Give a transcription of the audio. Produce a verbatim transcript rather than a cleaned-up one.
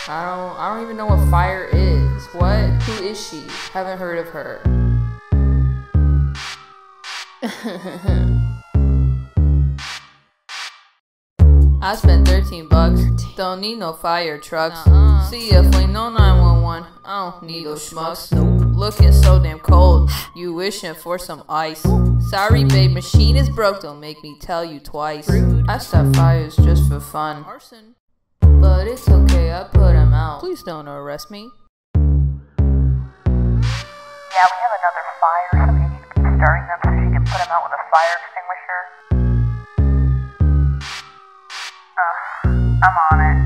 I don't I don't even know what fire is. What? Who is she? Haven't heard of her. I spent thirteen bucks. Don't need no fire trucks. Uh-uh. See ya, fling no nine one one. I don't need those schmucks. Nope. Looking so damn cold. You wishing for some ice. Sorry, babe, machine is broke. Don't make me tell you twice. Rude. I start fires just for fun. Arson. But it's okay, I put him out. Please don't arrest me. Yeah, we have another fire, so you need to keep stirring them so she can put him out with a fire extinguisher. Uh, I'm on it.